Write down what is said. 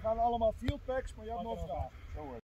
gaan allemaal field packs, maar je hebt nog vragen.